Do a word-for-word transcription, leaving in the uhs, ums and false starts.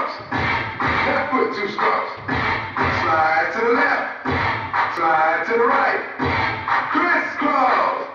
stumps. Left foot, two stumps. Slide to the left. Slide to the right. Crisscross.